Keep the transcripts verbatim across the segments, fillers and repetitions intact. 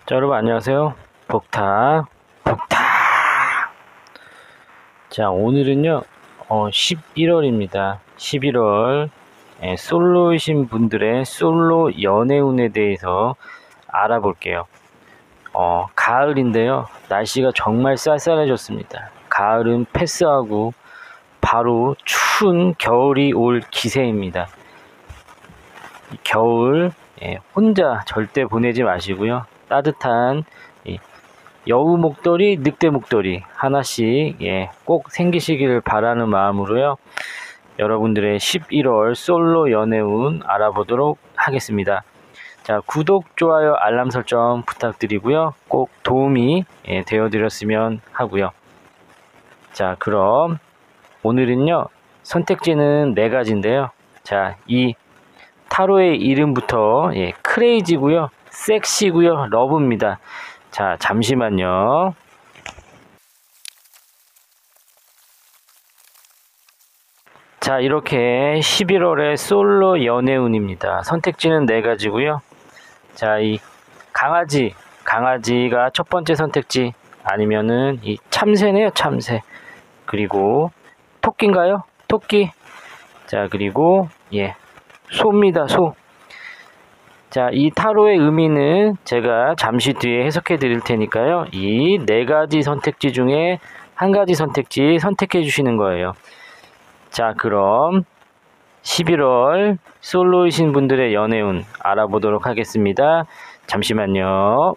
자, 여러분 안녕하세요. 복타 복타. 자, 오늘은요 어, 십일월입니다. 십일월 예, 솔로이신 분들의 솔로 연애운에 대해서 알아볼게요. 어, 가을인데요, 날씨가 정말 쌀쌀해졌습니다. 가을은 패스하고 바로 추운 겨울이 올 기세입니다. 겨울 예, 혼자 절대 보내지 마시고요. 따뜻한 예, 여우 목도리, 늑대 목도리 하나씩 예, 꼭 생기시길 바라는 마음으로요. 여러분들의 십일월 솔로 연애운 알아보도록 하겠습니다. 자, 구독, 좋아요, 알람 설정 부탁드리고요. 꼭 도움이 예, 되어드렸으면 하고요. 자, 그럼 오늘은요 선택지는 네 가지인데요. 자, 이 타로의 이름부터 예, 크레이지고요, 섹시고요, 러브입니다. 자, 잠시만요. 자, 이렇게 십일월의 솔로 연애운입니다. 선택지는 네 가지고요. 자, 이 강아지, 강아지가 첫 번째 선택지, 아니면은 이 참새네요, 참새. 그리고 토끼인가요? 토끼. 자, 그리고 예, 소입니다, 소. 자, 이 타로의 의미는 제가 잠시 뒤에 해석해 드릴 테니까요. 이 네 가지 선택지 중에 한 가지 선택지 선택해 주시는 거예요. 자, 그럼 십일월 솔로이신 분들의 연애운 알아보도록 하겠습니다. 잠시만요.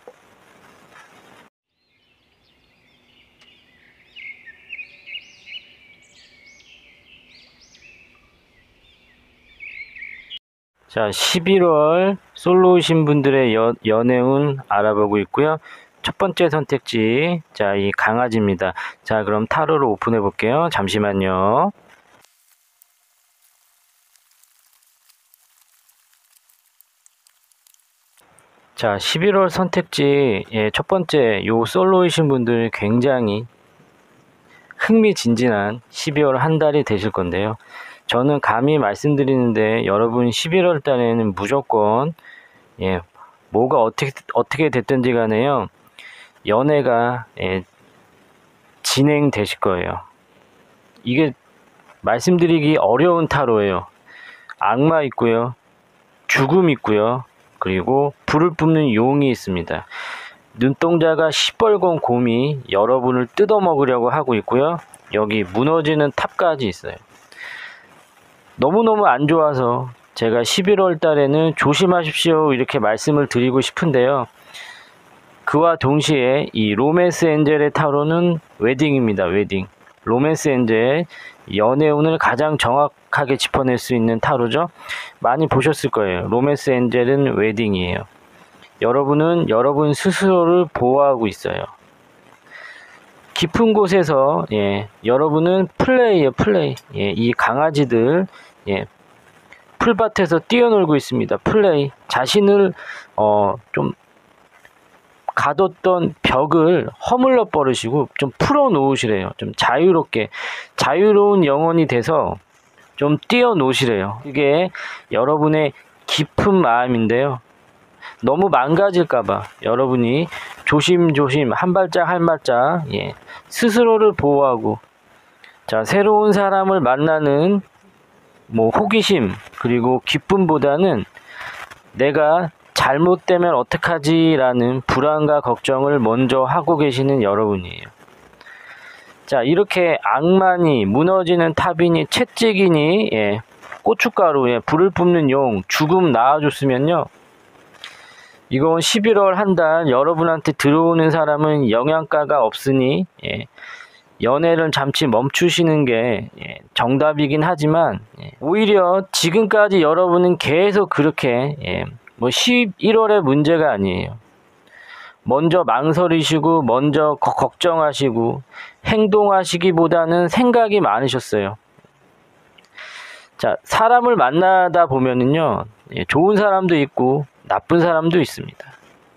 자, 십일월 솔로이신 분들의 여, 연애운 알아보고 있고요. 첫 번째 선택지, 자, 이 강아지입니다. 자, 그럼 타로를 오픈해 볼게요. 잠시만요. 자, 십일월 선택지 예, 첫 번째 요 솔로이신 분들 굉장히 흥미진진한 십이월 한 달이 되실 건데요. 저는 감히 말씀드리는데 여러분 십일월 달에는 무조건 예, 뭐가 어떻게 어떻게 됐든지 간에요, 연애가 예, 진행되실 거예요. 이게 말씀드리기 어려운 타로예요. 악마 있고요, 죽음 있고요, 그리고 불을 뿜는 용이 있습니다. 눈동자가 시뻘건 곰이 여러분을 뜯어먹으려고 하고 있고요. 여기 무너지는 탑까지 있어요. 너무너무 안 좋아서 제가 십일월 달에는 조심하십시오 이렇게 말씀을 드리고 싶은데요. 그와 동시에 이 로맨스 엔젤의 타로는 웨딩입니다. 웨딩. 로맨스 엔젤, 연애운을 가장 정확하게 짚어낼 수 있는 타로죠. 많이 보셨을 거예요. 로맨스 엔젤은 웨딩이에요. 여러분은 여러분 스스로를 보호하고 있어요. 깊은 곳에서 예, 여러분은 플레이예요, 플레이. 예, 이 강아지들 예, 풀밭에서 뛰어놀고 있습니다. 플레이. 자신을 어, 좀 가뒀던 벽을 허물러 버리시고 좀 풀어 놓으시래요. 좀 자유롭게, 자유로운 영혼이 돼서 좀 뛰어노시래요. 이게 여러분의 깊은 마음인데요. 너무 망가질까봐 여러분이 조심조심 한 발짝 한 발짝 예, 스스로를 보호하고, 자, 새로운 사람을 만나는 뭐 호기심 그리고 기쁨보다는 내가 잘못되면 어떡하지 라는 불안과 걱정을 먼저 하고 계시는 여러분이에요. 자, 이렇게 악마니 무너지는 탑이니 채찍이니 예, 고춧가루에 불을 뿜는 용, 죽음 나와줬으면요, 이건 십일월 한 달 여러분한테 들어오는 사람은 영양가가 없으니 예, 연애를 잠시 멈추시는 게 예, 정답이긴 하지만 예, 오히려 지금까지 여러분은 계속 그렇게 예, 뭐 십일월의 문제가 아니에요. 먼저 망설이시고 먼저 거, 걱정하시고 행동하시기보다는 생각이 많으셨어요. 자, 사람을 만나다 보면은요, 예, 좋은 사람도 있고 나쁜 사람도 있습니다.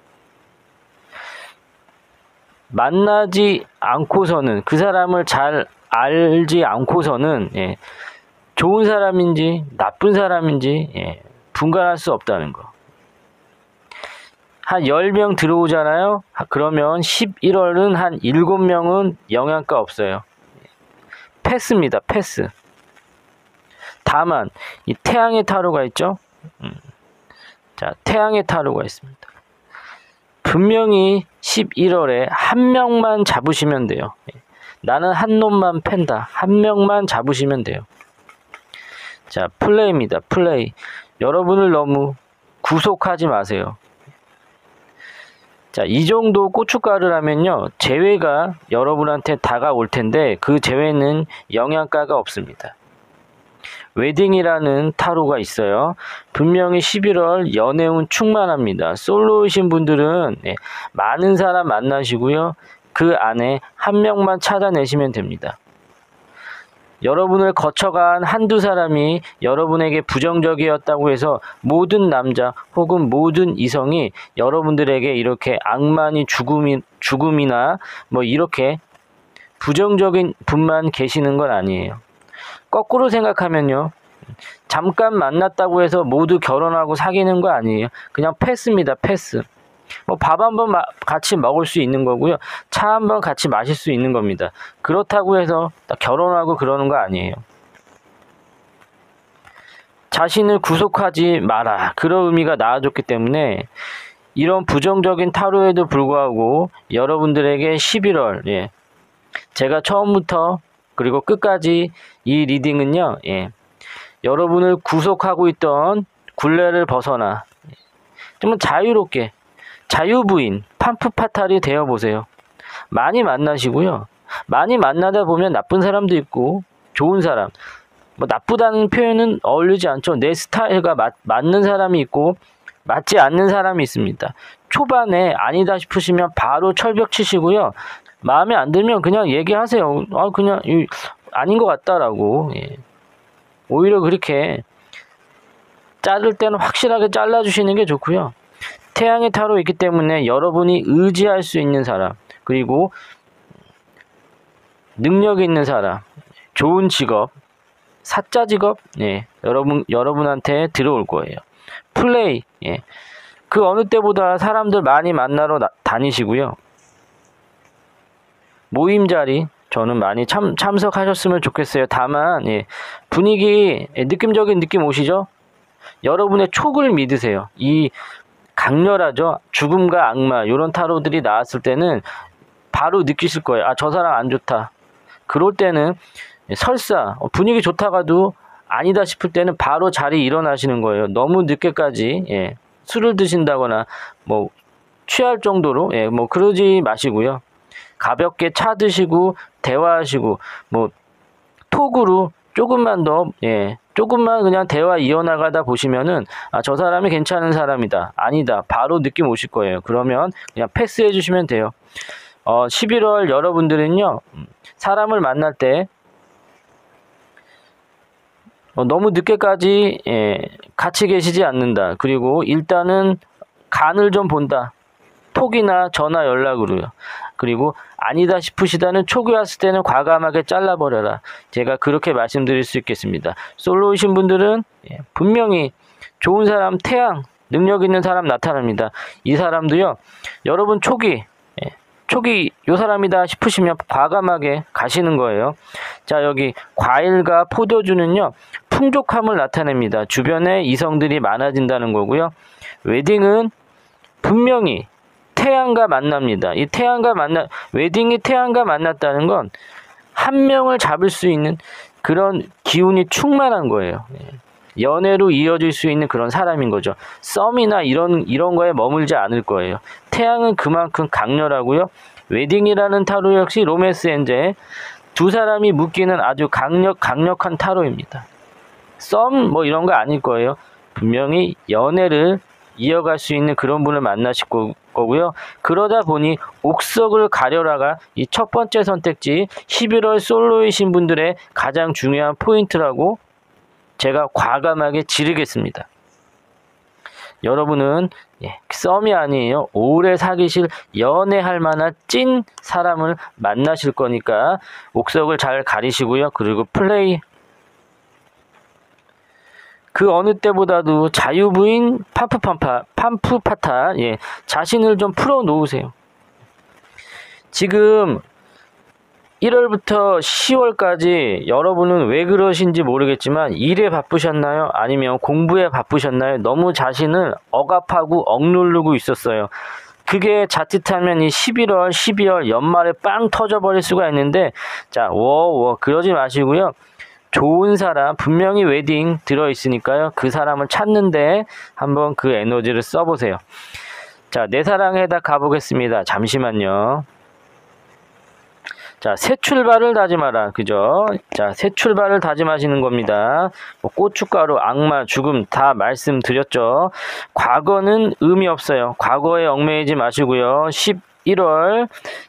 만나지 않고서는, 그 사람을 잘 알지 않고서는 예, 좋은 사람인지 나쁜 사람인지 예, 분간할 수 없다는 거. 한 열 명 들어오잖아요. 그러면 십일월은 한 일곱 명은 영양가 없어요. 패스입니다. 패스. 다만 이 태양의 타로가 있죠. 음. 자, 태양의 타로가 있습니다. 분명히 십일월에 한 명만 잡으시면 돼요. 나는 한 놈만 팬다. 한 명만 잡으시면 돼요. 자, 플레이입니다. 플레이. 여러분을 너무 구속하지 마세요. 자, 이 정도 고춧가루라면요, 재회가 여러분한테 다가올 텐데 그 재회는 영양가가 없습니다. 웨딩이라는 타로가 있어요. 분명히 십일월 연애운 충만합니다. 솔로이신 분들은 네, 많은 사람 만나시고요. 그 안에 한 명만 찾아내시면 됩니다. 여러분을 거쳐간 한두 사람이 여러분에게 부정적이었다고 해서 모든 남자 혹은 모든 이성이 여러분들에게 이렇게 악마니 죽음이, 죽음이나 뭐 이렇게 부정적인 분만 계시는 건 아니에요. 거꾸로 생각하면요, 잠깐 만났다고 해서 모두 결혼하고 사귀는 거 아니에요. 그냥 패스입니다. 패스. 뭐 밥 한번 같이 먹을 수 있는 거고요. 차 한번 같이 마실 수 있는 겁니다. 그렇다고 해서 결혼하고 그러는 거 아니에요. 자신을 구속하지 마라. 그런 의미가 나와줬기 때문에 이런 부정적인 타로에도 불구하고 여러분들에게 십일월, 예, 제가 처음부터 그리고 끝까지 이 리딩은요, 예, 여러분을 구속하고 있던 굴레를 벗어나 좀 자유롭게 자유부인 판프파탈이 되어보세요. 많이 만나시고요. 많이 만나다 보면 나쁜 사람도 있고 좋은 사람, 뭐 나쁘다는 표현은 어울리지 않죠. 내 스타일과 맞, 맞는 사람이 있고 맞지 않는 사람이 있습니다. 초반에 아니다 싶으시면 바로 철벽 치시고요. 마음에 안 들면 그냥 얘기하세요. 아, 그냥 이, 아닌 것 같다라고. 예. 오히려 그렇게 자를 때는 확실하게 잘라주시는 게 좋고요. 태양의 타로 있기 때문에 여러분이 의지할 수 있는 사람, 그리고 능력 있는 사람, 좋은 직업, 사자 직업, 예, 여러분, 여러분한테 들어올 거예요. 플레이, 예, 그 어느 때보다 사람들 많이 만나러 나, 다니시고요. 모임 자리, 저는 많이 참, 참석하셨으면 좋겠어요. 다만, 예, 분위기, 예, 느낌적인 느낌 오시죠? 여러분의 촉을 믿으세요. 이 강렬하죠. 죽음과 악마 이런 타로들이 나왔을 때는 바로 느끼실 거예요. 아, 저 사람 안 좋다. 그럴 때는 설사 분위기 좋다가도 아니다 싶을 때는 바로 자리 일어나시는 거예요. 너무 늦게까지, 예, 술을 드신다거나 뭐 취할 정도로, 예, 뭐 그러지 마시고요. 가볍게 차 드시고 대화하시고 뭐 톡으로 조금만 더, 예, 조금만 그냥 대화 이어나가다 보시면은 아, 저 사람이 괜찮은 사람이다. 아니다. 바로 느낌 오실 거예요. 그러면 그냥 패스해 주시면 돼요. 어, 십일월 여러분들은요, 사람을 만날 때 어, 너무 늦게까지, 예, 같이 계시지 않는다. 그리고 일단은 간을 좀 본다. 톡이나 전화 연락으로요. 그리고 아니다 싶으시다는 촉이 왔을 때는 과감하게 잘라버려라. 제가 그렇게 말씀드릴 수 있겠습니다. 솔로이신 분들은 분명히 좋은 사람, 태양, 능력 있는 사람 나타납니다. 이 사람도요, 여러분 촉이, 촉이 요 사람이다 싶으시면 과감하게 가시는 거예요. 자, 여기 과일과 포도주는요, 풍족함을 나타냅니다. 주변에 이성들이 많아진다는 거고요. 웨딩은 분명히 태양과 만납니다. 이 태양과 만나, 웨딩이 태양과 만났다는 건 한 명을 잡을 수 있는 그런 기운이 충만한 거예요. 연애로 이어질 수 있는 그런 사람인 거죠. 썸이나 이런, 이런 거에 머물지 않을 거예요. 태양은 그만큼 강렬하고요. 웨딩이라는 타로 역시 로맨스 엔젤, 두 사람이 묶이는 아주 강력, 강력한 타로입니다. 썸 뭐 이런 거 아닐 거예요. 분명히 연애를 이어갈 수 있는 그런 분을 만나실 거고요. 그러다 보니 옥석을 가려라가 이 첫 번째 선택지 십일월 솔로이신 분들의 가장 중요한 포인트라고 제가 과감하게 지르겠습니다. 여러분은, 예, 썸이 아니에요. 오래 사귀실, 연애할 만한 찐 사람을 만나실 거니까 옥석을 잘 가리시고요. 그리고 플레이. 그 어느 때보다도 자유부인 팜프팜파, 팜프파타, 예, 자신을 좀 풀어 놓으세요. 지금 일월부터 시월까지 여러분은 왜 그러신지 모르겠지만 일에 바쁘셨나요? 아니면 공부에 바쁘셨나요? 너무 자신을 억압하고 억누르고 있었어요. 그게 자칫하면 이 십일월, 십이월 연말에 빵 터져버릴 수가 있는데, 자, 워워 그러지 마시고요. 좋은 사람, 분명히 웨딩 들어있으니까요. 그 사람을 찾는데 한번 그 에너지를 써보세요. 자, 내 사랑에다 가보겠습니다. 잠시만요. 자, 새 출발을 다짐하라. 그죠? 자, 새 출발을 다짐하시는 겁니다. 뭐 고춧가루, 악마, 죽음 다 말씀드렸죠. 과거는 의미 없어요. 과거에 얽매이지 마시고요. 십일월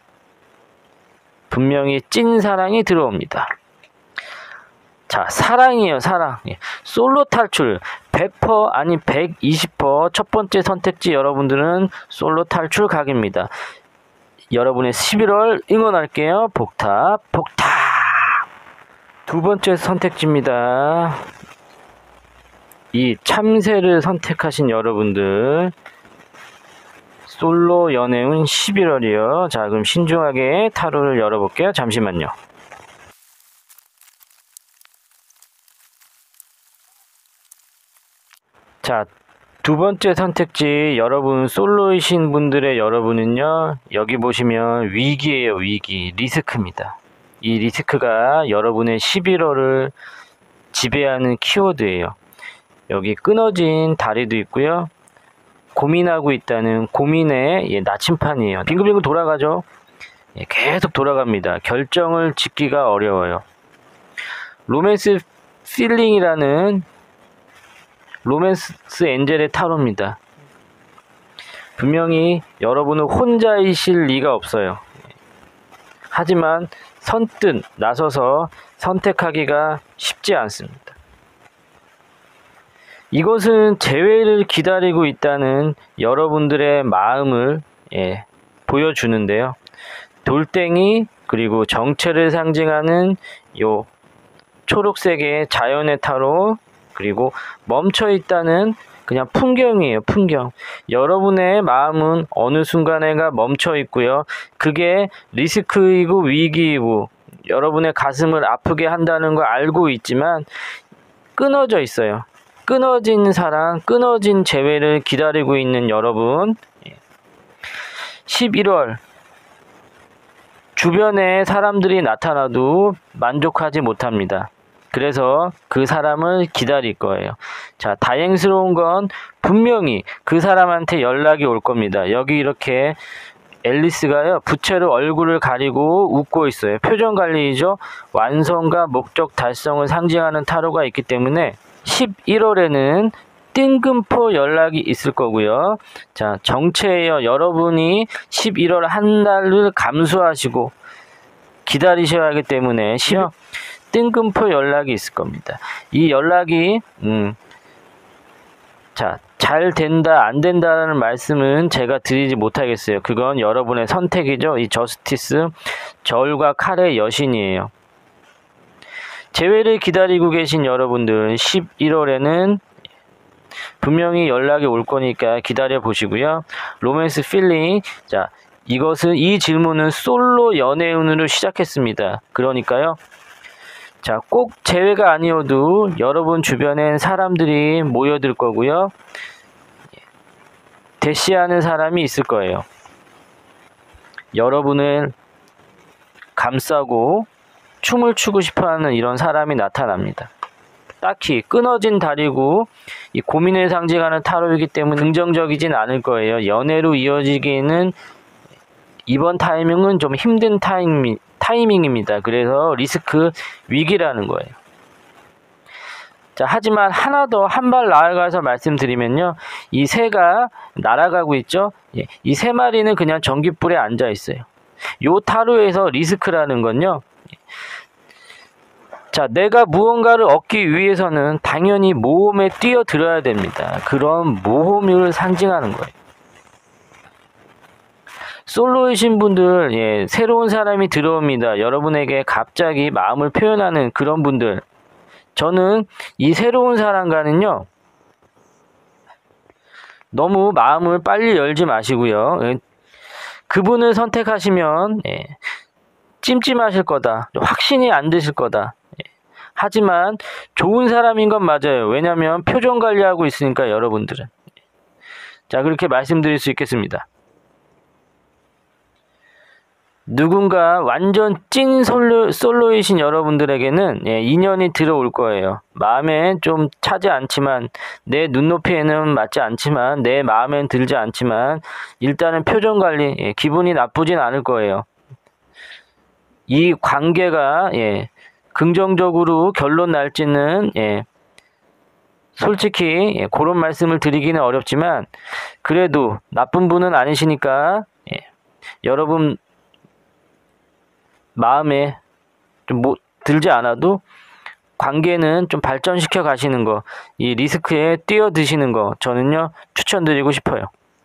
분명히 찐 사랑이 들어옵니다. 자, 사랑이에요, 사랑. 솔로 탈출 백 퍼센트 아니 백이십 퍼센트 첫 번째 선택지 여러분들은 솔로 탈출 각입니다. 여러분의 십일월 응원할게요. 복탑, 복탑. 두 번째 선택지입니다. 이 참새를 선택하신 여러분들. 솔로 연애운 십일월이요. 자, 그럼 신중하게 타로를 열어볼게요. 잠시만요. 자, 두 번째 선택지 여러분 솔로이신 분들의 여러분은요, 여기 보시면 위기예요. 위기, 리스크입니다. 이 리스크가 여러분의 십일월을 지배하는 키워드예요. 여기 끊어진 다리도 있고요, 고민하고 있다는 고민의 예, 나침판이에요. 빙글빙글 돌아가죠. 예, 계속 돌아갑니다. 결정을 짓기가 어려워요. 로맨스 필링이라는 로맨스 엔젤의 타로입니다. 분명히 여러분은 혼자이실 리가 없어요. 하지만 선뜻 나서서 선택하기가 쉽지 않습니다. 이것은 재회를 기다리고 있다는 여러분들의 마음을 예, 보여주는데요. 돌덩이 그리고 정체를 상징하는 요 초록색의 자연의 타로, 그리고 멈춰 있다는 그냥 풍경이에요. 풍경. 여러분의 마음은 어느 순간에가 멈춰 있고요. 그게 리스크이고 위기이고 여러분의 가슴을 아프게 한다는 걸 알고 있지만 끊어져 있어요. 끊어진 사랑, 끊어진 재회를 기다리고 있는 여러분. 십일월 주변에 사람들이 나타나도 만족하지 못합니다. 그래서 그 사람을 기다릴 거예요. 자, 다행스러운 건 분명히 그 사람한테 연락이 올 겁니다. 여기 이렇게 앨리스가요, 부채로 얼굴을 가리고 웃고 있어요. 표정 관리이죠. 완성과 목적 달성을 상징하는 타로가 있기 때문에 십일월에는 뜬금포 연락이 있을 거고요. 자, 정체예요. 여러분이 십일월 한 달을 감수하시고 기다리셔야 하기 때문에 시험 뜬금포 연락이 있을 겁니다. 이 연락이 음, 자, 잘 된다 안 된다라는 말씀은 제가 드리지 못하겠어요. 그건 여러분의 선택이죠. 이 저스티스, 저울과 칼의 여신이에요. 재회를 기다리고 계신 여러분들 십일월에는 분명히 연락이 올 거니까 기다려 보시고요. 로맨스 필링, 자, 이것은 이 질문은 솔로 연애운으로 시작했습니다. 그러니까요, 자, 꼭 재회가 아니어도 여러분 주변엔 사람들이 모여들 거고요. 대시하는 사람이 있을 거예요. 여러분을 감싸고 춤을 추고 싶어하는 이런 사람이 나타납니다. 딱히 끊어진 다리고 이 고민을 상징하는 타로이기 때문에 긍정적이진 않을 거예요. 연애로 이어지기에는 이번 타이밍은 좀 힘든 타이밍, 타이밍입니다. 그래서 리스크, 위기라는 거예요. 자, 하지만 하나 더 한 발 나아가서 말씀드리면요, 이 새가 날아가고 있죠. 예, 이 세 마리는 그냥 전깃불에 앉아 있어요. 요 타로에서 리스크라는 건요, 자, 내가 무언가를 얻기 위해서는 당연히 모험에 뛰어들어야 됩니다. 그런 모험을 상징하는 거예요. 솔로이신 분들, 예, 새로운 사람이 들어옵니다. 여러분에게 갑자기 마음을 표현하는 그런 분들, 저는 이 새로운 사람과는요, 너무 마음을 빨리 열지 마시고요. 그분을 선택하시면 예, 찜찜하실 거다. 확신이 안 드실 거다. 예. 하지만 좋은 사람인 건 맞아요. 왜냐하면 표정 관리하고 있으니까 여러분들은. 자, 그렇게 말씀드릴 수 있겠습니다. 누군가 완전 찐 솔로, 솔로이신 여러분들에게는 예, 인연이 들어올 거예요. 마음에 좀 차지 않지만, 내 눈높이에는 맞지 않지만, 내 마음엔 들지 않지만, 일단은 표정 관리, 예, 기분이 나쁘진 않을 거예요. 이 관계가 예, 긍정적으로 결론 날지는 예, 솔직히 예, 그런 말씀을 드리기는 어렵지만, 그래도 나쁜 분은 아니시니까 예, 여러분 마음에 좀 뭐 들지 않아도 관계는 좀 발전시켜 가시는 거, 이 리스크에 뛰어드시는 거 저는요 추천드리고 싶어요.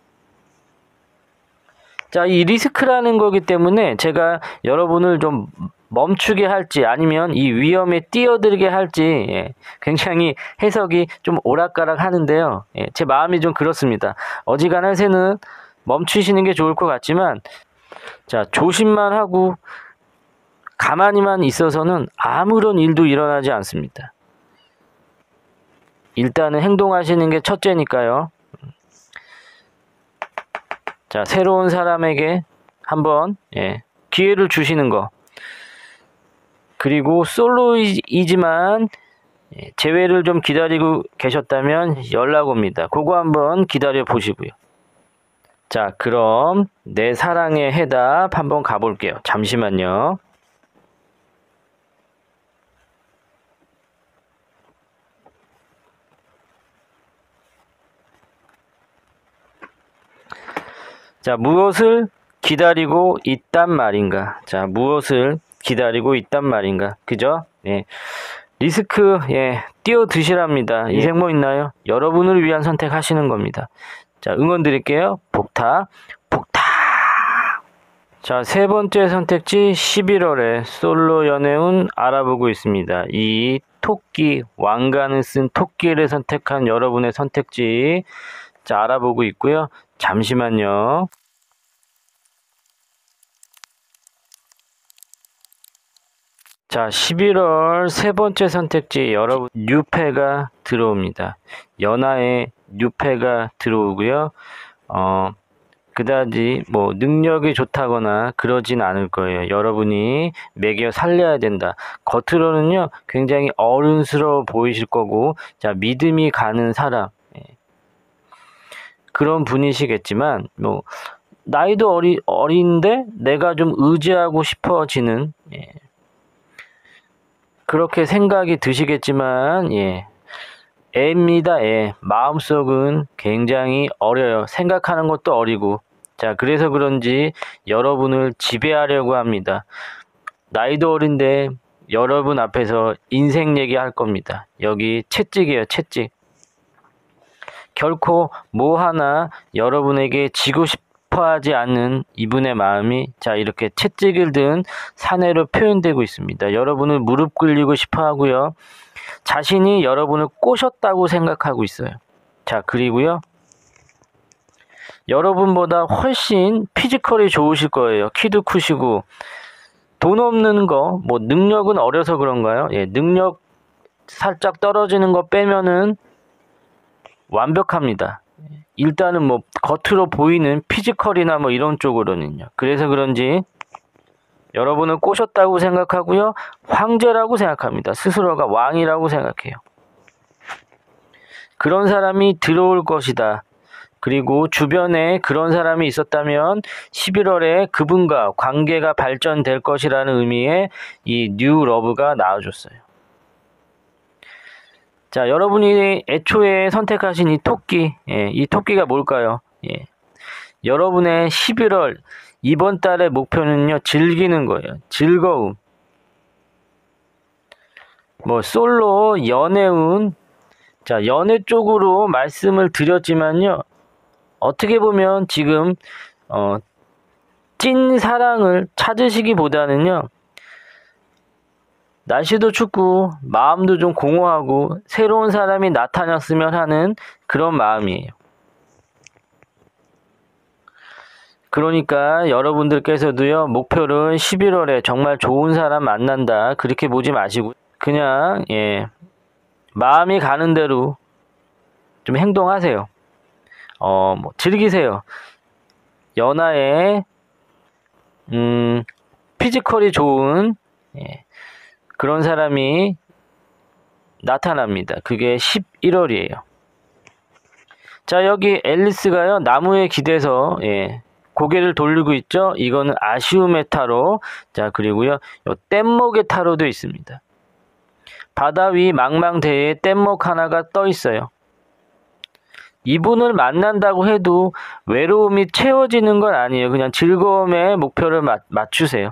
자, 이 리스크라는 거기 때문에 제가 여러분을 좀 멈추게 할지 아니면 이 위험에 뛰어들게 할지 예, 굉장히 해석이 좀 오락가락 하는데요. 예, 제 마음이 좀 그렇습니다. 어지간한 새는 멈추시는 게 좋을 것 같지만, 자, 조심만 하고 가만히만 있어서는 아무런 일도 일어나지 않습니다. 일단은 행동하시는 게 첫째니까요. 자, 새로운 사람에게 한번 예, 기회를 주시는 거. 그리고 솔로이지만 예, 재회를 좀 기다리고 계셨다면 연락 옵니다. 그거 한번 기다려 보시고요. 자, 그럼 내 사랑의 해답 한번 가볼게요. 잠시만요. 자, 무엇을 기다리고 있단 말인가? 자, 무엇을 기다리고 있단 말인가? 그죠? 예. 리스크, 예, 뛰어드시랍니다. 이 생모 있나요? 여러분을 위한 선택하시는 겁니다. 자, 응원 드릴게요. 복타, 복타! 자, 세 번째 선택지 십일월에 솔로 연애운 알아보고 있습니다. 이 토끼, 왕관을 쓴 토끼를 선택한 여러분의 선택지, 자, 알아보고 있고요. 잠시만요. 자, 십일월 세 번째 선택지 여러분 뉴페가 들어옵니다. 연하에 뉴페가 들어오고요. 어, 그다지 뭐 능력이 좋다거나 그러진 않을 거예요. 여러분이 매겨 살려야 된다. 겉으로는요 굉장히 어른스러워 보이실 거고, 자, 믿음이 가는 사람, 예. 그런 분이시겠지만 뭐 나이도 어리 어린데 내가 좀 의지하고 싶어지는, 예. 그렇게 생각이 드시겠지만 예, 애입니다. 애. 마음속은 굉장히 어려요. 생각하는 것도 어리고. 자, 그래서 그런지 여러분을 지배하려고 합니다. 나이도 어린데 여러분 앞에서 인생 얘기할 겁니다. 여기 채찍이에요. 채찍. 결코 뭐 하나 여러분에게 지고 싶어하지 않는 이분의 마음이, 자, 이렇게 채찍을 든 사내로 표현되고 있습니다. 여러분을 무릎 꿇리고 싶어 하고요. 자신이 여러분을 꼬셨다고 생각하고 있어요. 자, 그리고요. 여러분보다 훨씬 피지컬이 좋으실 거예요. 키도 크시고. 돈 없는 거, 뭐 능력은 어려서 그런가요? 예, 능력 살짝 떨어지는 거 빼면은 완벽합니다. 일단은 뭐 겉으로 보이는 피지컬이나 뭐 이런 쪽으로는요. 그래서 그런지 여러분을 꼬셨다고 생각하고요. 황제라고 생각합니다. 스스로가 왕이라고 생각해요. 그런 사람이 들어올 것이다. 그리고 주변에 그런 사람이 있었다면 십일월에 그분과 관계가 발전될 것이라는 의미의 이 뉴 러브가 나와줬어요. 자, 여러분이 애초에 선택하신 이 토끼, 예, 이 토끼가 뭘까요? 예. 여러분의 십일월 이번 달의 목표는요, 즐기는 거예요. 즐거움. 뭐 솔로, 연애운. 자, 연애 쪽으로 말씀을 드렸지만요, 어떻게 보면 지금 어, 찐 사랑을 찾으시기보다는요, 날씨도 춥고 마음도 좀 공허하고 새로운 사람이 나타났으면 하는 그런 마음이에요. 그러니까 여러분들께서도요, 목표를 십일월에 정말 좋은 사람 만난다 그렇게 보지 마시고 그냥 예, 마음이 가는 대로 좀 행동하세요. 어, 뭐 즐기세요. 연하에 음, 피지컬이 좋은 예, 그런 사람이 나타납니다. 그게 십일월이에요. 자, 여기 앨리스가요, 나무에 기대서 예, 고개를 돌리고 있죠. 이거는 아쉬움의 타로. 자, 그리고요, 요 뗏목의 타로도 있습니다. 바다 위 망망대해에 뗏목 하나가 떠 있어요. 이분을 만난다고 해도 외로움이 채워지는 건 아니에요. 그냥 즐거움의 목표를 맞, 맞추세요.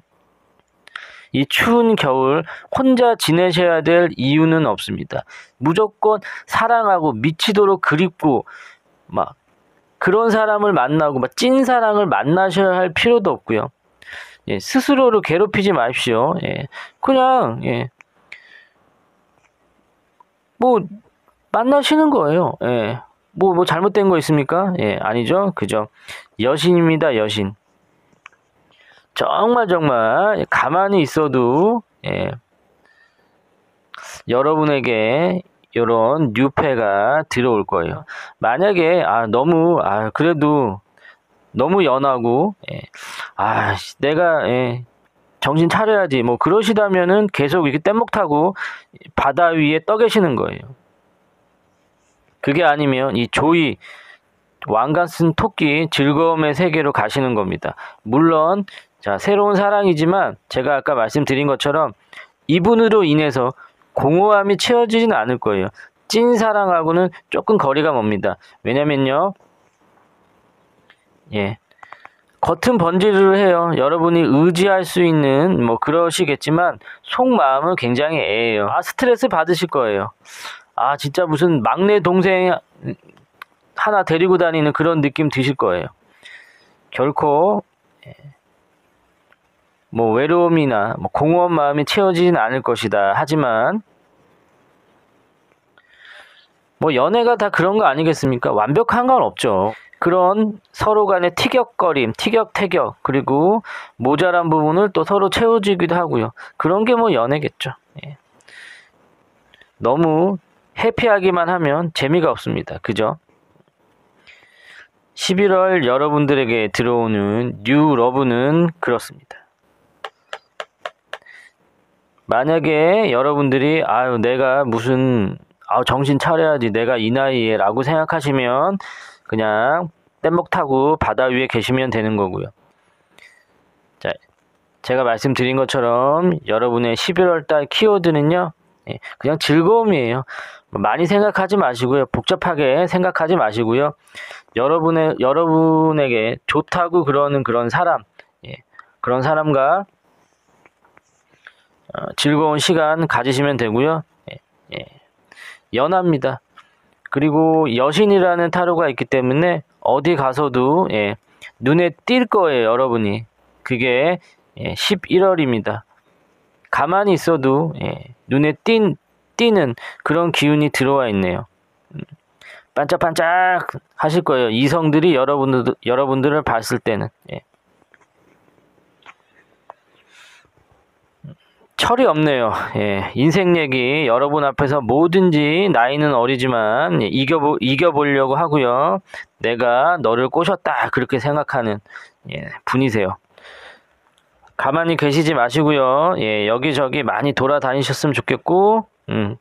이 추운 겨울 혼자 지내셔야 될 이유는 없습니다. 무조건 사랑하고 미치도록 그립고 막 그런 사람을 만나고 막 찐 사랑을 만나셔야 할 필요도 없고요. 예, 스스로를 괴롭히지 마십시오. 예, 그냥 예, 뭐 만나시는 거예요. 예, 뭐, 뭐 잘못된 거 있습니까? 예, 아니죠. 그죠? 여신입니다. 여신. 정말 정말 가만히 있어도 예, 여러분에게 이런 뉴페가 들어올 거예요. 만약에 아 너무 아 그래도 너무 연하고 예, 아 내가 예, 정신 차려야지 뭐 그러시다면은 계속 이렇게 뗏목 타고 바다 위에 떠 계시는 거예요. 그게 아니면 이 조이 왕관 쓴 토끼 즐거움의 세계로 가시는 겁니다. 물론 자 새로운 사랑이지만 제가 아까 말씀드린 것처럼 이분으로 인해서 공허함이 채워지진 않을 거예요. 찐 사랑하고는 조금 거리가 멉니다. 왜냐면요, 예, 겉은 번지르르 해요. 여러분이 의지할 수 있는 뭐 그러시겠지만 속마음은 굉장히 애예요. 아 스트레스 받으실 거예요. 아 진짜 무슨 막내 동생 하나 데리고 다니는 그런 느낌 드실 거예요. 결코 예, 뭐 외로움이나 뭐 공허한 마음이 채워지진 않을 것이다. 하지만 뭐 연애가 다 그런 거 아니겠습니까? 완벽한 건 없죠. 그런 서로 간의 티격거림, 티격태격, 그리고 모자란 부분을 또 서로 채워주기도 하고요. 그런 게 뭐 연애겠죠. 예. 너무 해피하기만 하면 재미가 없습니다. 그죠? 십일월 여러분들에게 들어오는 뉴 러브는 그렇습니다. 만약에 여러분들이 아유 내가 무슨 아 정신 차려야지 내가 이 나이에 라고 생각하시면 그냥 뗏목 타고 바다 위에 계시면 되는 거고요. 자, 제가 말씀드린 것처럼 여러분의 십일월 달 키워드는요, 예, 그냥 즐거움이에요. 많이 생각하지 마시고요. 복잡하게 생각하지 마시고요. 여러분의, 여러분에게 좋다고 그러는 그런 사람, 예, 그런 사람과 어, 즐거운 시간 가지시면 되고요. 예, 예. 연합니다. 그리고 여신이라는 타로가 있기 때문에 어디 가서도 예, 눈에 띌 거예요. 여러분이. 그게 예, 십일월입니다. 가만히 있어도 예, 눈에 띈, 띄는 그런 기운이 들어와 있네요. 반짝반짝 하실 거예요. 이성들이 여러분들, 여러분들을 봤을 때는. 예. 철이 없네요. 예, 인생 얘기 여러분 앞에서 뭐든지 나이는 어리지만 예, 이겨보, 이겨보려고 하고요. 내가 너를 꼬셨다 그렇게 생각하는 예, 분이세요. 가만히 계시지 마시고요. 예, 여기저기 많이 돌아다니셨으면 좋겠고 음.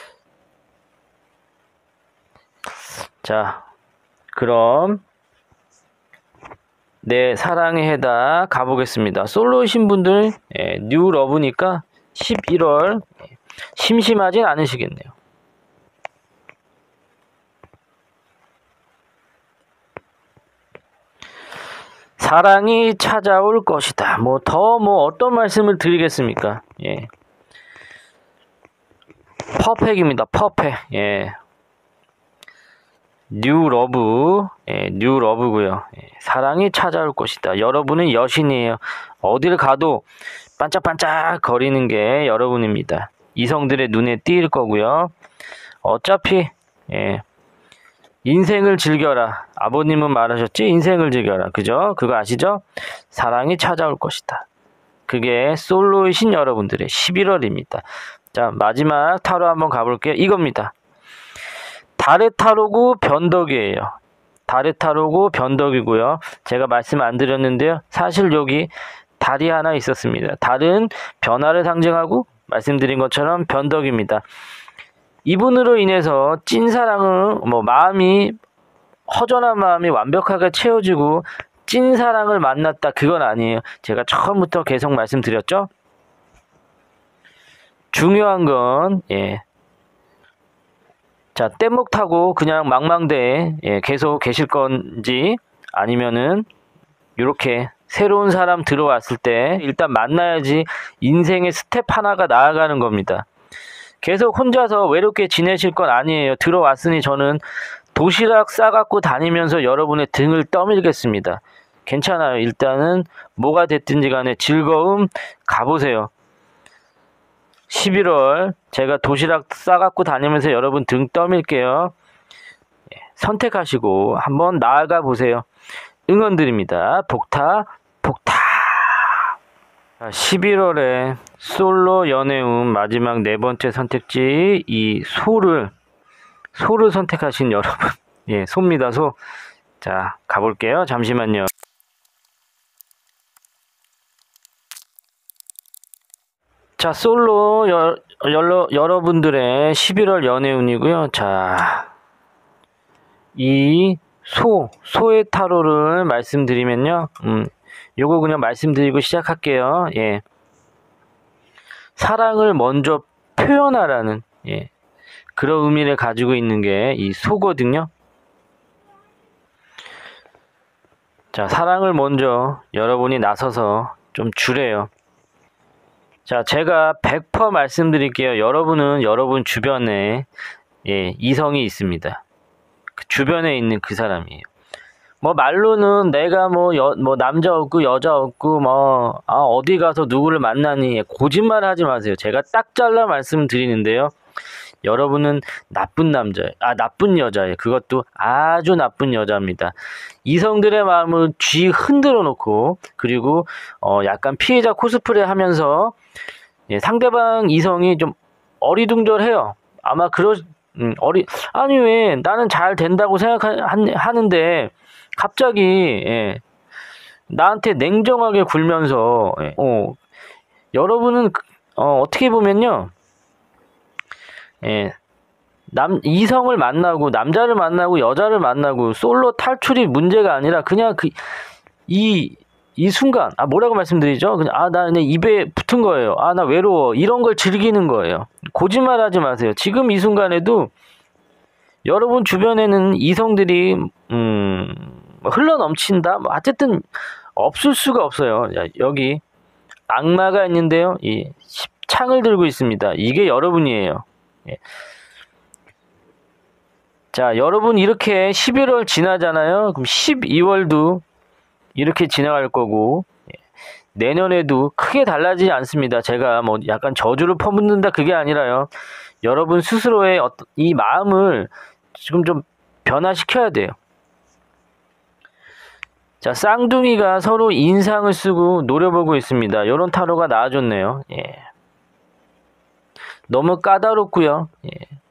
자, 그럼 내 사랑의 해다 가보겠습니다. 솔로이신 분들 예, 뉴 러브니까 십일월 예, 심심하진 않으시겠네요. 사랑이 찾아올 것이다. 뭐 더 뭐 어떤 말씀을 드리겠습니까? 예. 퍼펙입니다. 퍼펙. 예. 뉴 러브, 예, 뉴 러브고요. 예, 사랑이 찾아올 것이다. 여러분은 여신이에요. 어딜 가도 반짝반짝 거리는 게 여러분입니다. 이성들의 눈에 띌 거고요. 어차피 예, 인생을 즐겨라. 아버님은 말하셨지? 인생을 즐겨라. 그죠? 그거 아시죠? 사랑이 찾아올 것이다. 그게 솔로이신 여러분들의 십일월입니다. 자, 마지막 타로 한번 가볼게요. 이겁니다. 달의 타로고 변덕이에요. 달의 타로고 변덕이고요. 제가 말씀 안 드렸는데요. 사실 여기 달이 하나 있었습니다. 달은 변화를 상징하고 말씀드린 것처럼 변덕입니다. 이분으로 인해서 찐사랑을 뭐 마음이 허전한 마음이 완벽하게 채워지고 찐사랑을 만났다 그건 아니에요. 제가 처음부터 계속 말씀드렸죠. 중요한 건 예. 자, 뗏목 타고 그냥 망망대에 예, 계속 계실 건지 아니면은 이렇게 새로운 사람 들어왔을 때 일단 만나야지 인생의 스텝 하나가 나아가는 겁니다. 계속 혼자서 외롭게 지내실 건 아니에요. 들어왔으니 저는 도시락 싸갖고 다니면서 여러분의 등을 떠밀겠습니다. 괜찮아요. 일단은 뭐가 됐든지 간에 즐거움 가보세요. 십일월 제가 도시락 싸갖고 다니면서 여러분 등 떠밀게요. 선택하시고 한번 나아가 보세요. 응원드립니다. 복타 복타. 십일월에 솔로 연애운 마지막 네 번째 선택지 이 소를 소를 선택하신 여러분. 예, 소입니다. 소. 자, 가볼게요. 잠시만요. 자, 솔로 여, 여러, 여러분들의 십일월 연애운이고요. 자, 이 소, 소의 타로를 말씀드리면요. 음, 요거 그냥 말씀드리고 시작할게요. 예. 사랑을 먼저 표현하라는, 예. 그런 의미를 가지고 있는 게 이 소거든요. 자, 사랑을 먼저 여러분이 나서서 좀 주래요. 자, 제가 백 퍼센트 말씀드릴게요. 여러분은 여러분 주변에 예, 이성이 있습니다. 그 주변에 있는 그 사람이에요. 뭐 말로는 내가 뭐, 여, 뭐 남자 없고 여자 없고 뭐 아, 어디 가서 누구를 만나니 거짓말 하지 마세요. 제가 딱 잘라 말씀드리는데요. 여러분은 나쁜 남자예요. 아, 나쁜 여자예요. 그것도 아주 나쁜 여자입니다. 이성들의 마음을 쥐 흔들어 놓고 그리고 어, 약간 피해자 코스프레 하면서 예, 상대방 이성이 좀 어리둥절해요. 아마 그러 음, 어리 아니 왜 나는 잘 된다고 생각하는데 갑자기 예, 나한테 냉정하게 굴면서 예, 어, 여러분은 어, 어떻게 보면요. 예, 남, 이성을 만나고, 남자를 만나고, 여자를 만나고, 솔로 탈출이 문제가 아니라, 그냥 그, 이, 이 순간, 아, 뭐라고 말씀드리죠? 그냥, 아, 나 그냥 입에 붙은 거예요. 아, 나 외로워. 이런 걸 즐기는 거예요. 거짓말 하지 마세요. 지금 이 순간에도, 여러분 주변에는 이성들이, 음, 흘러 넘친다? 뭐, 어쨌든, 없을 수가 없어요. 자, 여기, 악마가 있는데요. 이, 창을 들고 있습니다. 이게 여러분이에요. 예. 자, 여러분 이렇게 십일월 지나잖아요. 그럼 십이월도 이렇게 지나갈 거고 예. 내년에도 크게 달라지지 않습니다. 제가 뭐 약간 저주를 퍼붓는다 그게 아니라요. 여러분 스스로의 어떤 이 마음을 지금 좀 변화시켜야 돼요. 자, 쌍둥이가 서로 인상을 쓰고 노려보고 있습니다. 이런 타로가 나와줬네요. 예. 너무 까다롭고요. 예.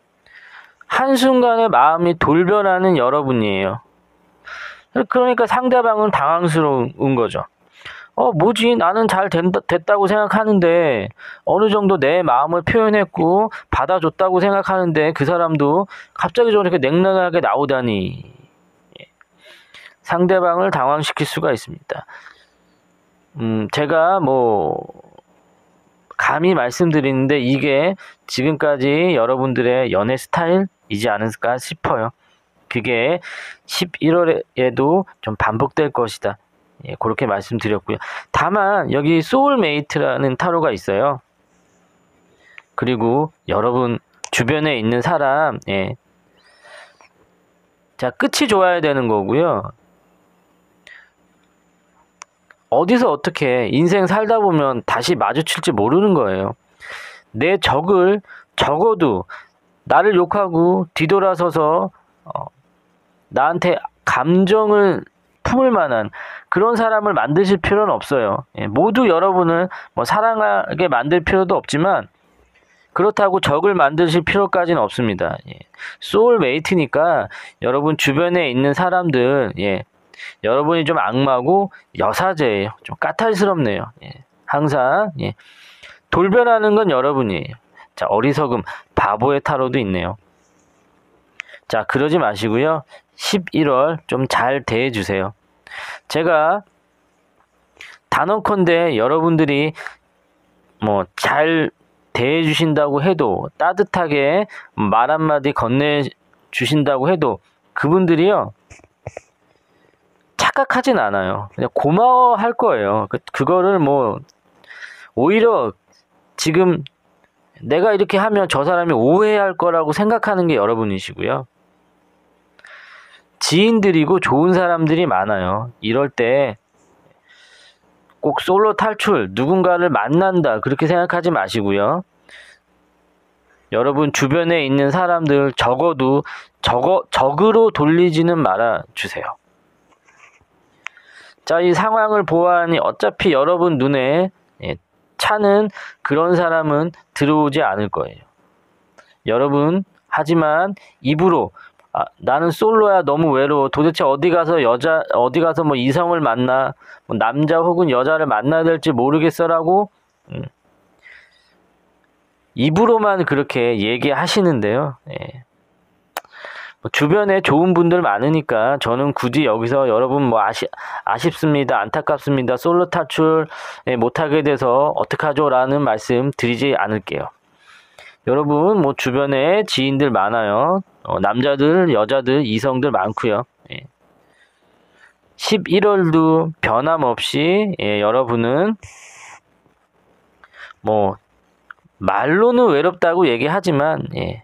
한순간에 마음이 돌변하는 여러분이에요. 그러니까 상대방은 당황스러운 거죠. 어, 뭐지? 나는 잘 된다, 됐다고 생각하는데 어느 정도 내 마음을 표현했고 받아줬다고 생각하는데 그 사람도 갑자기 저렇게 냉랭하게 나오다니. 예. 상대방을 당황시킬 수가 있습니다. 음, 제가 뭐 감히 말씀드리는데 이게 지금까지 여러분들의 연애 스타일이지 않을까 싶어요. 그게 십일월에도 좀 반복될 것이다. 예, 그렇게 말씀드렸고요. 다만 여기 소울메이트라는 타로가 있어요. 그리고 여러분 주변에 있는 사람, 예. 자, 끝이 좋아야 되는 거고요. 어디서 어떻게 인생 살다 보면 다시 마주칠지 모르는 거예요. 내 적을 적어도 나를 욕하고 뒤돌아서서 어, 나한테 감정을 품을 만한 그런 사람을 만드실 필요는 없어요. 예, 모두 여러분을 뭐 사랑하게 만들 필요도 없지만 그렇다고 적을 만드실 필요까지는 없습니다. 예, 소울메이트니까 여러분 주변에 있는 사람들, 예, 여러분이 좀 악마고 여사제예요. 좀 까탈스럽네요. 예, 항상 예, 돌변하는 건 여러분이에요. 자, 어리석음, 바보의 타로도 있네요. 자, 그러지 마시고요. 십일월 좀 잘 대해주세요. 제가 단언컨대 여러분들이 뭐 잘 대해주신다고 해도, 따뜻하게 말 한마디 건네주신다고 해도 그분들이요 착각하진 않아요. 그냥 고마워할 거예요. 그, 그거를 뭐 오히려 지금 내가 이렇게 하면 저 사람이 오해할 거라고 생각하는 게 여러분이시고요. 지인들이고 좋은 사람들이 많아요. 이럴 때 꼭 솔로 탈출, 누군가를 만난다 그렇게 생각하지 마시고요. 여러분 주변에 있는 사람들 적어도 적어, 적으로 돌리지는 말아 주세요. 자, 이 상황을 보아하니 어차피 여러분 눈에 예, 차는 그런 사람은 들어오지 않을 거예요. 여러분, 하지만 입으로 아, 나는 솔로야, 너무 외로워, 도대체 어디 가서 여자 어디 가서 뭐 이성을 만나, 뭐 남자 혹은 여자를 만나야 될지 모르겠어라고 음, 입으로만 그렇게 얘기하시는데요. 예. 뭐 주변에 좋은 분들 많으니까 저는 굳이 여기서 여러분 뭐 아시, 아쉽습니다, 안타깝습니다, 솔로 탈출 예, 못하게 돼서 어떡하죠 라는 말씀 드리지 않을게요. 여러분 뭐 주변에 지인들 많아요. 어, 남자들, 여자들, 이성들 많고요. 예. 십일월도 변함없이 예, 여러분은 뭐 말로는 외롭다고 얘기하지만 예,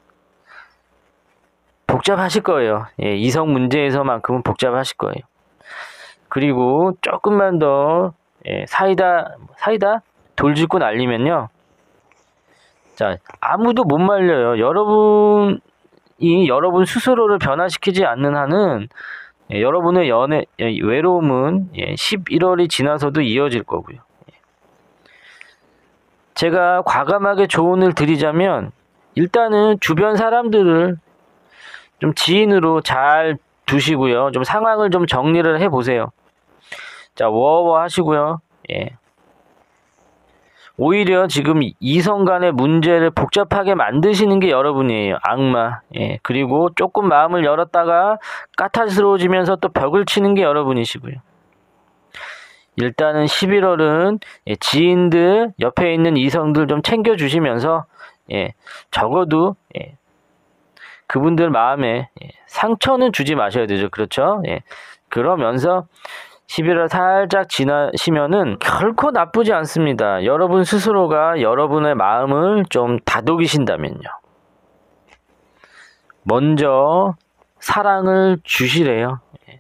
복잡하실 거예요. 예, 이성 문제에서만큼은 복잡하실 거예요. 그리고 조금만 더 예, 사이다 사이다 돌직구 날리면요. 자, 아무도 못 말려요. 여러분이 여러분 스스로를 변화시키지 않는 한은 예, 여러분의 연애 예, 외로움은 예, 십일월이 지나서도 이어질 거고요. 예. 제가 과감하게 조언을 드리자면 일단은 주변 사람들을 좀 지인으로 잘 두시고요. 좀 상황을 좀 정리를 해보세요. 자, 워워 하시고요. 예. 오히려 지금 이성 간의 문제를 복잡하게 만드시는 게 여러분이에요. 악마. 예. 그리고 조금 마음을 열었다가 까탈스러워지면서 또 벽을 치는 게 여러분이시고요. 일단은 십일월은 예, 지인들, 옆에 있는 이성들 좀 챙겨주시면서 예, 적어도 예, 그분들 마음에 예, 상처는 주지 마셔야 되죠. 그렇죠? 예. 그러면서 십일월 살짝 지나시면은 결코 나쁘지 않습니다. 여러분 스스로가 여러분의 마음을 좀 다독이신다면요. 먼저 사랑을 주시래요. 예.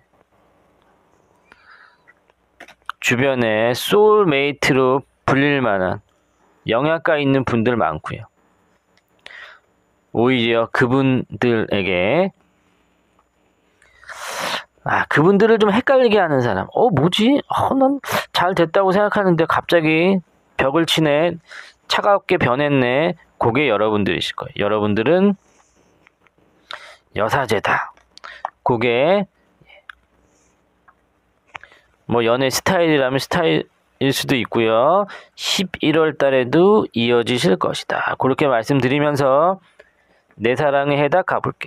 주변에 소울메이트로 불릴 만한 영양가 있는 분들 많고요. 오히려 그분들에게 아, 그분들을 좀 헷갈리게 하는 사람. 어, 뭐지? 어, 난 잘 됐다고 생각하는데 갑자기 벽을 치네. 차갑게 변했네. 그게 여러분들이실 거예요. 여러분들은 여사제다. 그게 뭐 연애 스타일이라면 스타일일 수도 있고요. 십일월 달에도 이어지실 것이다. 그렇게 말씀드리면서 내 사랑의 해답 가볼게요.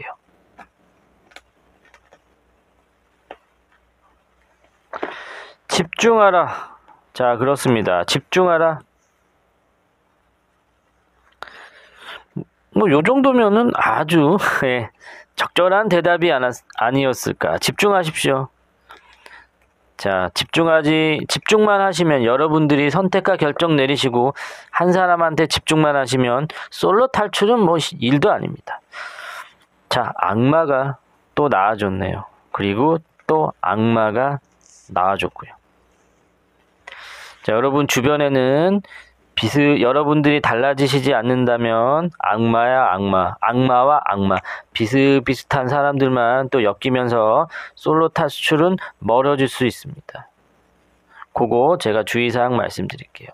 집중하라. 자, 그렇습니다. 집중하라. 뭐 요 정도면은 아주 예, 적절한 대답이 아니, 아니었을까. 집중하십시오. 자, 집중하지 집중만 하시면 여러분들이 선택과 결정 내리시고 한 사람한테 집중만 하시면 솔로 탈출은 뭐 일도 아닙니다. 자, 악마가 또 나와줬네요. 그리고 또 악마가 나와줬고요. 자, 여러분 주변에는 비스, 여러분들이 달라지시지 않는다면 악마야 악마, 악마와 악마, 비슷비슷한 사람들만 또 엮이면서 솔로 탈출은 멀어질 수 있습니다. 그거 제가 주의사항 말씀드릴게요.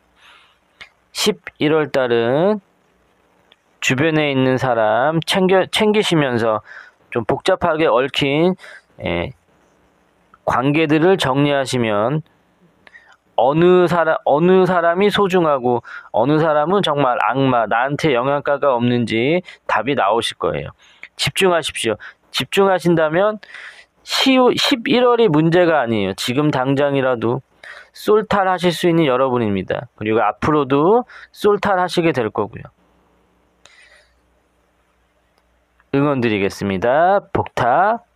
십일월 달은 주변에 있는 사람 챙겨, 챙기시면서 좀 복잡하게 얽힌 예, 관계들을 정리하시면 어느 사람, 어느 사람이 소중하고 어느 사람은 정말 악마, 나한테 영향가가 없는지 답이 나오실 거예요. 집중하십시오. 집중하신다면 십일월이 문제가 아니에요. 지금 당장이라도 솔탈 하실 수 있는 여러분입니다. 그리고 앞으로도 솔탈 하시게 될 거고요. 응원 드리겠습니다. 복탑.